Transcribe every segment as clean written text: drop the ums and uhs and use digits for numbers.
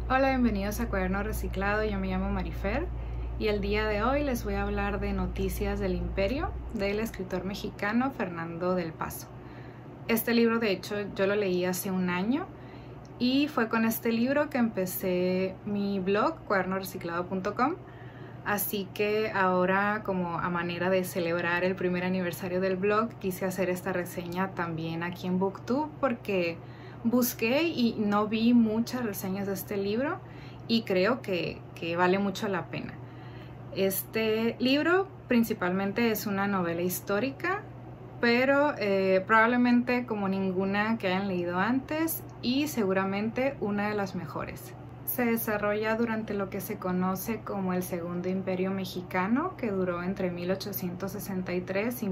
Hola, bienvenidos a Cuaderno Reciclado. Yo me llamo Marifer y el día de hoy les voy a hablar de Noticias del Imperio del escritor mexicano Fernando del Paso. Este libro, de hecho, yo lo leí hace un año y fue con este libro que empecé mi blog, cuadernoreciclado.com. Así que ahora, como a manera de celebrar el primer aniversario del blog, quise hacer esta reseña también aquí en BookTube porque busqué y no vi muchas reseñas de este libro y creo que vale mucho la pena. Este libro principalmente es una novela histórica, pero probablemente como ninguna que hayan leído antes y seguramente una de las mejores. Se desarrolla durante lo que se conoce como el Segundo Imperio Mexicano, que duró entre 1863 y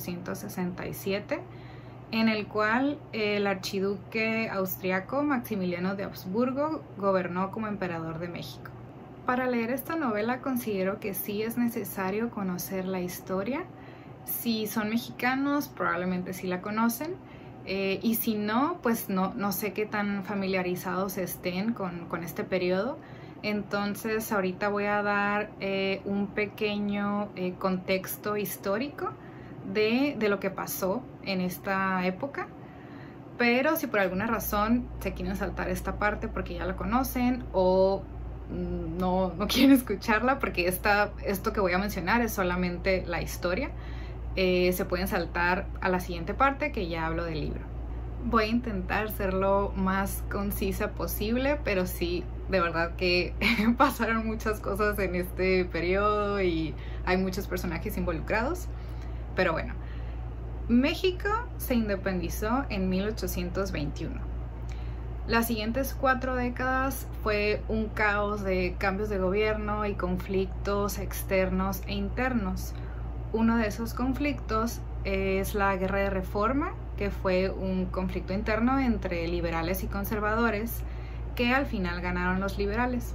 1867, en el cual el archiduque austriaco Maximiliano de Habsburgo gobernó como emperador de México. Para leer esta novela considero que sí es necesario conocer la historia. Si son mexicanos, probablemente sí la conocen. Y si no, pues no sé qué tan familiarizados estén con este periodo. Entonces ahorita voy a dar un pequeño contexto histórico de lo que pasó en esta época. Pero si por alguna razón se quieren saltar esta parte porque ya la conocen o no quieren escucharla porque esto que voy a mencionar es solamente la historia, se pueden saltar a la siguiente parte que ya hablo del libro. Voy a intentar ser lo más concisa posible, pero sí, de verdad que pasaron muchas cosas en este periodo y hay muchos personajes involucrados. Pero bueno, México se independizó en 1821. Las siguientes 4 décadas fue un caos de cambios de gobierno y conflictos externos e internos. Uno de esos conflictos es la Guerra de Reforma, que fue un conflicto interno entre liberales y conservadores, que al final ganaron los liberales.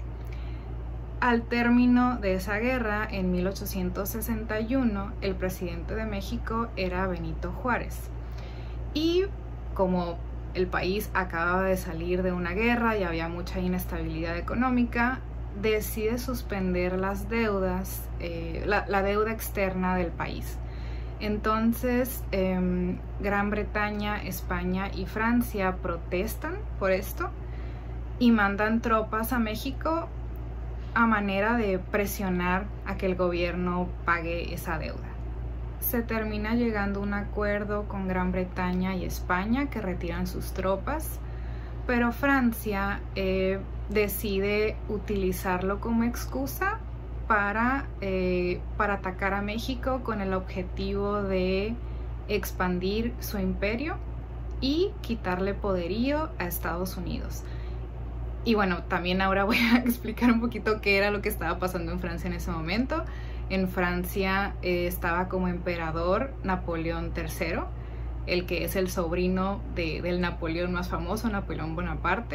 Al término de esa guerra, en 1861, el presidente de México era Benito Juárez. Y como el país acababa de salir de una guerra y había mucha inestabilidad económica, decide suspender las deudas, la deuda externa del país. Entonces, Gran Bretaña, España y Francia protestan por esto y mandan tropas a México a manera de presionar a que el gobierno pague esa deuda. Se termina llegando a un acuerdo con Gran Bretaña y España que retiran sus tropas, pero Francia decide utilizarlo como excusa para atacar a México con el objetivo de expandir su imperio y quitarle poderío a Estados Unidos. Y bueno, también ahora voy a explicar un poquito qué era lo que estaba pasando en Francia en ese momento. En Francia estaba como emperador Napoleón III, el que es el sobrino del Napoleón más famoso, Napoleón Bonaparte.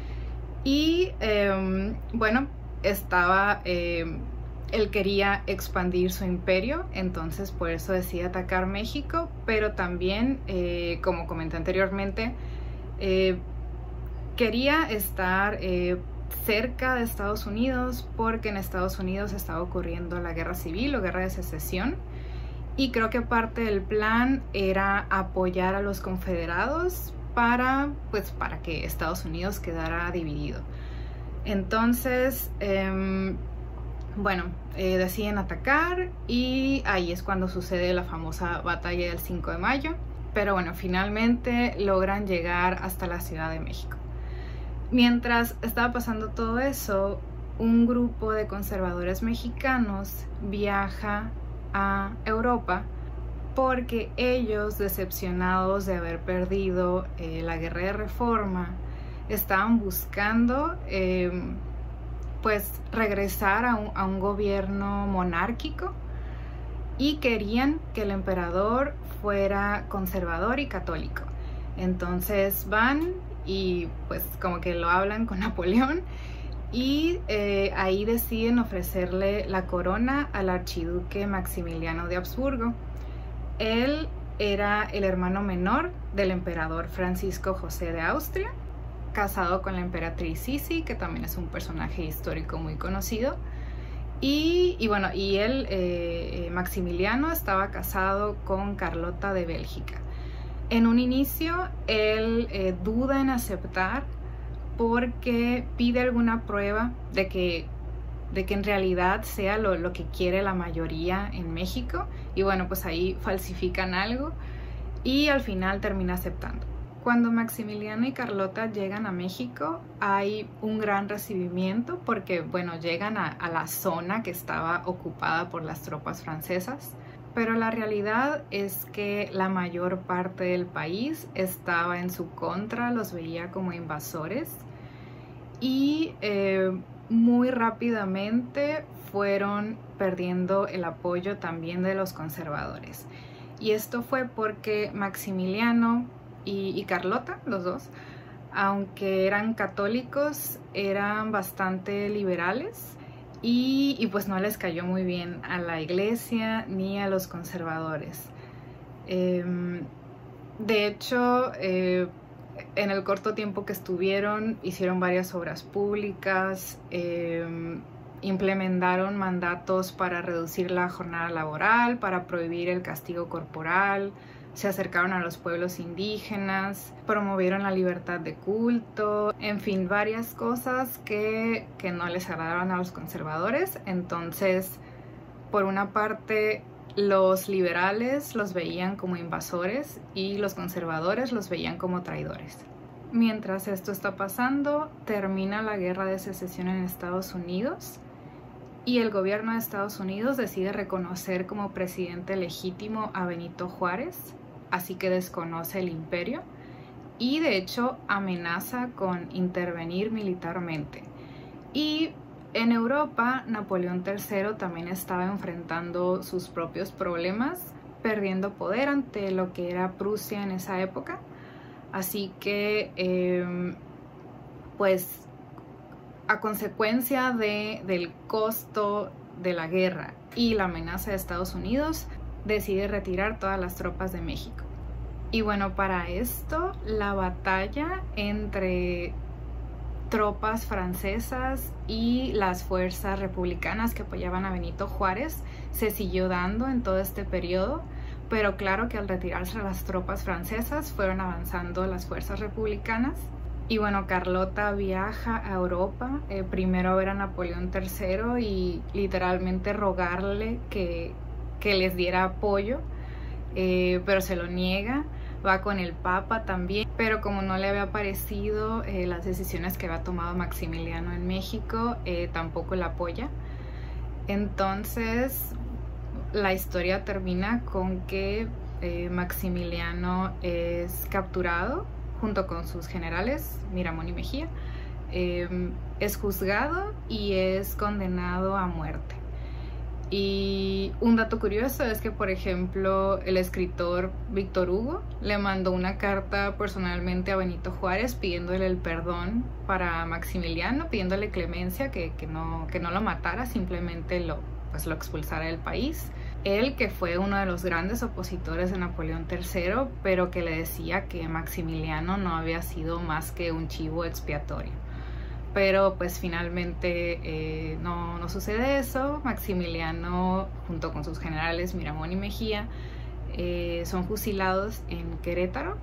Y bueno, él quería expandir su imperio, entonces por eso decide atacar México, pero también, como comenté anteriormente, quería estar cerca de Estados Unidos porque en Estados Unidos estaba ocurriendo la guerra civil o guerra de secesión, y creo que parte del plan era apoyar a los confederados para que Estados Unidos quedara dividido. Entonces, bueno, deciden atacar y ahí es cuando sucede la famosa batalla del 5 de mayo. Pero bueno, finalmente logran llegar hasta la Ciudad de México. Mientras estaba pasando todo eso, un grupo de conservadores mexicanos viaja a Europa porque ellos, decepcionados de haber perdido la Guerra de Reforma, estaban buscando pues regresar a un gobierno monárquico y querían que el emperador fuera conservador y católico. Entonces van y pues como que lo hablan con Napoleón y ahí deciden ofrecerle la corona al archiduque Maximiliano de Habsburgo. Él era el hermano menor del emperador Francisco José de Austria casado con la emperatriz Sisi, que también es un personaje histórico muy conocido. Y él, Maximiliano, estaba casado con Carlota de Bélgica. En un inicio, él duda en aceptar porque pide alguna prueba de que en realidad sea lo que quiere la mayoría en México. Y bueno, pues ahí falsifican algo y al final termina aceptando. Cuando Maximiliano y Carlota llegan a México, hay un gran recibimiento porque, bueno, llegan a la zona que estaba ocupada por las tropas francesas. Pero la realidad es que la mayor parte del país estaba en su contra, los veía como invasores. Y muy rápidamente fueron perdiendo el apoyo también de los conservadores. Y esto fue porque Maximiliano y Carlota, los dos, aunque eran católicos, eran bastante liberales y pues no les cayó muy bien a la iglesia ni a los conservadores. De hecho, en el corto tiempo que estuvieron, hicieron varias obras públicas, implementaron mandatos para reducir la jornada laboral, para prohibir el castigo corporal, se acercaron a los pueblos indígenas, promovieron la libertad de culto, en fin, varias cosas que no les agradaban a los conservadores. Entonces, por una parte, los liberales los veían como invasores y los conservadores los veían como traidores. Mientras esto está pasando, termina la guerra de secesión en Estados Unidos y el gobierno de Estados Unidos decide reconocer como presidente legítimo a Benito Juárez, así que desconoce el imperio y de hecho amenaza con intervenir militarmente. Y en Europa, Napoleón III también estaba enfrentando sus propios problemas, perdiendo poder ante lo que era Prusia en esa época. Así que, pues, a consecuencia del costo de la guerra y la amenaza de Estados Unidos, decide retirar todas las tropas de México. Y bueno, para esto, la batalla entre tropas francesas y las fuerzas republicanas que apoyaban a Benito Juárez se siguió dando en todo este periodo, pero claro que al retirarse las tropas francesas fueron avanzando las fuerzas republicanas. Y bueno, Carlota viaja a Europa, primero a ver a Napoleón III y literalmente rogarle que les diera apoyo, pero se lo niega. Va con el Papa también, pero como no le había parecido las decisiones que había tomado Maximiliano en México, tampoco la apoya. Entonces la historia termina con que Maximiliano es capturado junto con sus generales, Miramón y Mejía, es juzgado y es condenado a muerte. Y un dato curioso es que, por ejemplo, el escritor Víctor Hugo le mandó una carta personalmente a Benito Juárez pidiéndole el perdón para Maximiliano, pidiéndole clemencia, que no lo matara, simplemente lo expulsara del país. Él, que fue uno de los grandes opositores de Napoleón III, pero que le decía que Maximiliano no había sido más que un chivo expiatorio. Pero pues finalmente no sucede eso. Maximiliano, junto con sus generales Miramón y Mejía, son fusilados en Querétaro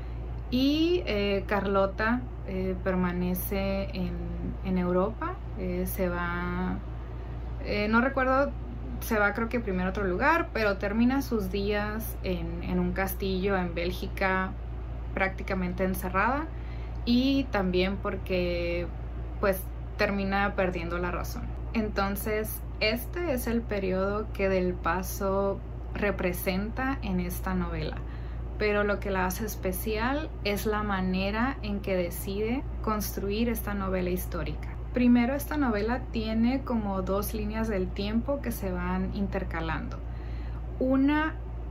y Carlota permanece en Europa, se va, no recuerdo, se va creo que primero a otro lugar, pero termina sus días en un castillo en Bélgica prácticamente encerrada, y también porque pues termina perdiendo la razón. Entonces este es el periodo que Del Paso representa en esta novela, pero lo que la hace especial es la manera en que decide construir esta novela histórica. Primero, esta novela tiene como dos líneas del tiempo que se van intercalando. Una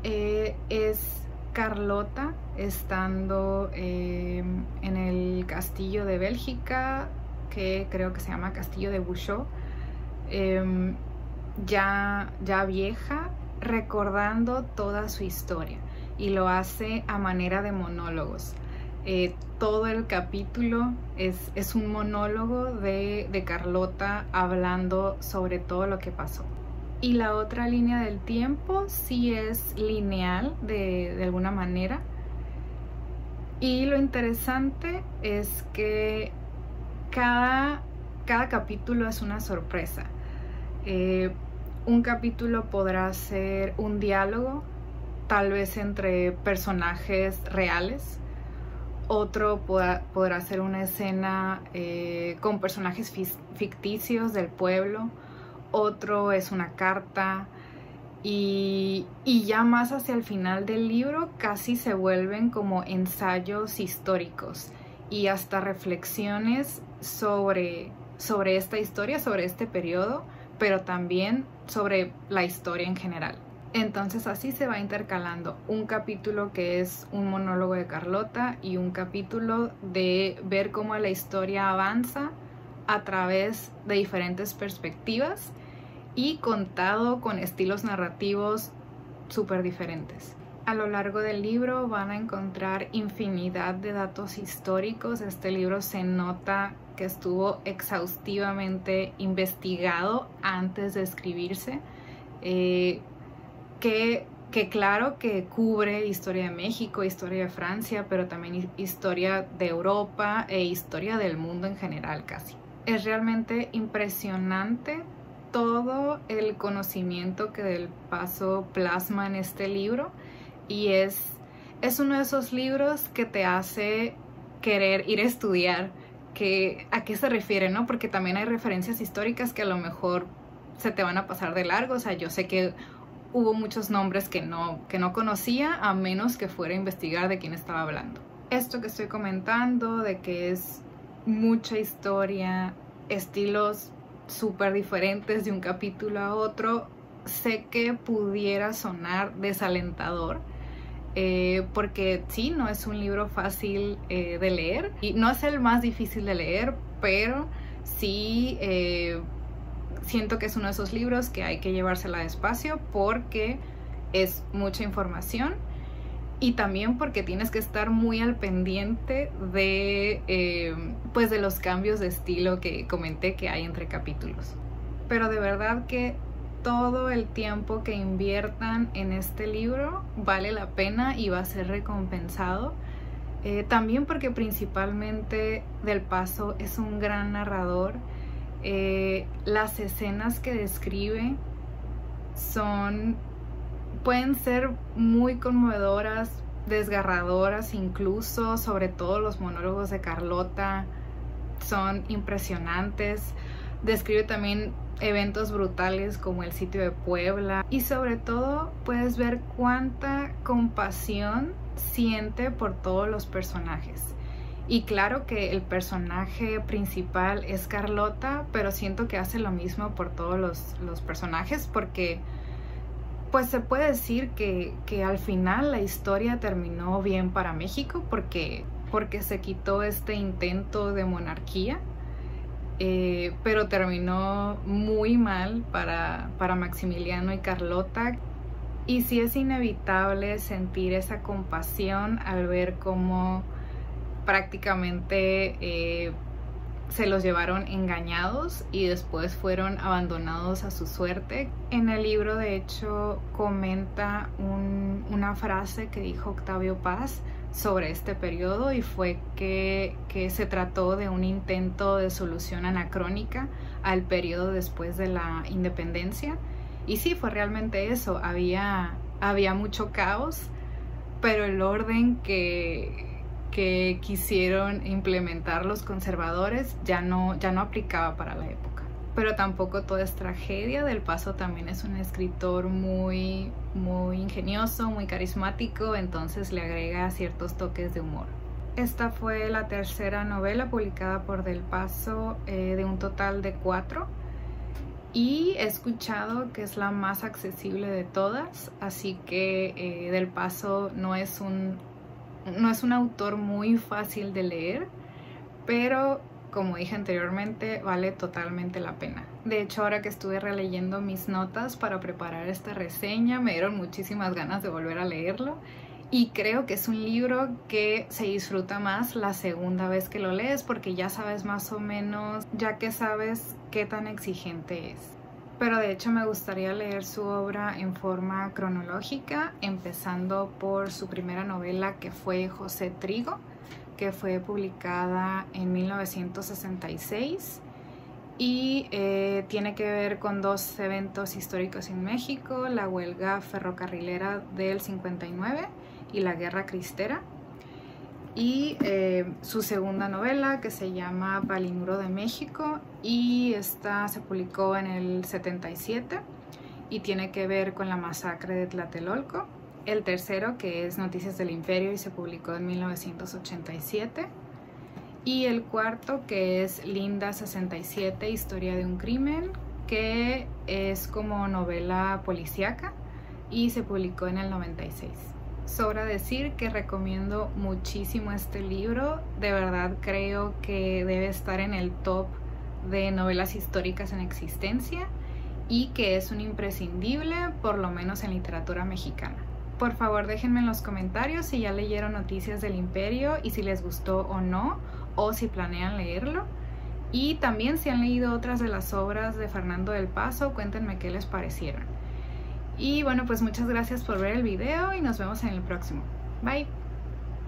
es Carlota estando en el castillo de Bélgica, que creo que se llama Castillo de Bouchot, ya vieja, recordando toda su historia, y lo hace a manera de monólogos. Todo el capítulo es un monólogo de Carlota hablando sobre todo lo que pasó. Y la otra línea del tiempo sí es lineal de alguna manera. Y lo interesante es que cada capítulo es una sorpresa. Un capítulo podrá ser un diálogo, tal vez entre personajes reales. Otro podrá ser una escena con personajes ficticios del pueblo. Otro es una carta. Y ya más hacia el final del libro casi se vuelven como ensayos históricos y hasta reflexiones sobre esta historia, sobre este periodo, pero también sobre la historia en general. Entonces así se va intercalando un capítulo que es un monólogo de Carlota y un capítulo de ver cómo la historia avanza a través de diferentes perspectivas y contado con estilos narrativos súper diferentes. A lo largo del libro van a encontrar infinidad de datos históricos. Este libro se nota que estuvo exhaustivamente investigado antes de escribirse, que claro que cubre historia de México, historia de Francia, pero también historia de Europa e historia del mundo en general casi. Es realmente impresionante todo el conocimiento que Del Paso plasma en este libro y es uno de esos libros que te hace querer ir a estudiar a qué se refiere, ¿no? Porque también hay referencias históricas que a lo mejor se te van a pasar de largo. O sea, yo sé que hubo muchos nombres que no conocía, a menos que fuera a investigar de quién estaba hablando. Esto que estoy comentando, de que es mucha historia, estilos súper diferentes de un capítulo a otro, sé que pudiera sonar desalentador, porque sí, no es un libro fácil de leer y no es el más difícil de leer, pero sí siento que es uno de esos libros que hay que llevársela despacio porque es mucha información y también porque tienes que estar muy al pendiente pues de los cambios de estilo que comenté que hay entre capítulos. Pero de verdad que todo el tiempo que inviertan en este libro vale la pena y va a ser recompensado. También porque principalmente Del Paso es un gran narrador. Las escenas que describe pueden ser muy conmovedoras, desgarradoras incluso, sobre todo los monólogos de Carlota son impresionantes. Describe también eventos brutales como el sitio de Puebla y sobre todo puedes ver cuánta compasión siente por todos los personajes. Y claro que el personaje principal es Carlota, pero siento que hace lo mismo por todos los personajes porque pues se puede decir que al final la historia terminó bien para México porque se quitó este intento de monarquía, pero terminó muy mal para Maximiliano y Carlota. Y sí es inevitable sentir esa compasión al ver cómo prácticamente se los llevaron engañados y después fueron abandonados a su suerte. En el libro de hecho comenta una frase que dijo Octavio Paz sobre este periodo y fue que se trató de un intento de solución anacrónica al periodo después de la independencia. Y sí, fue realmente eso, había mucho caos, pero el orden que quisieron implementar los conservadores ya no aplicaba para la época. Pero tampoco todo es tragedia. Del Paso también es un escritor muy, muy ingenioso, muy carismático, entonces le agrega ciertos toques de humor. Esta fue la tercera novela publicada por Del Paso, de un total de 4. Y he escuchado que es la más accesible de todas, así que Del Paso no es un autor muy fácil de leer, pero como dije anteriormente, vale totalmente la pena. De hecho, ahora que estuve releyendo mis notas para preparar esta reseña, me dieron muchísimas ganas de volver a leerlo Y creo que es un libro que se disfruta más la segunda vez que lo lees porque ya sabes más o menos, ya que sabes qué tan exigente es. Pero de hecho me gustaría leer su obra en forma cronológica, empezando por su primera novela, que fue José Trigo, que fue publicada en 1966 y tiene que ver con dos eventos históricos en México: la huelga ferrocarrilera del 59 y la Guerra Cristera. Y su segunda novela, que se llama Palinuro de México, y esta se publicó en el 77 y tiene que ver con la masacre de Tlatelolco. El tercero, que es Noticias del Imperio, y se publicó en 1987. Y el cuarto, que es Linda 67, Historia de un crimen, que es como novela policíaca y se publicó en el 96. Sobra decir que recomiendo muchísimo este libro. De verdad creo que debe estar en el top de novelas históricas en existencia y que es un imprescindible, por lo menos en literatura mexicana. Por favor, déjenme en los comentarios si ya leyeron Noticias del Imperio y si les gustó o no, o si planean leerlo. Y también, si han leído otras de las obras de Fernando del Paso, cuéntenme qué les parecieron. Y bueno, pues muchas gracias por ver el video y nos vemos en el próximo. Bye.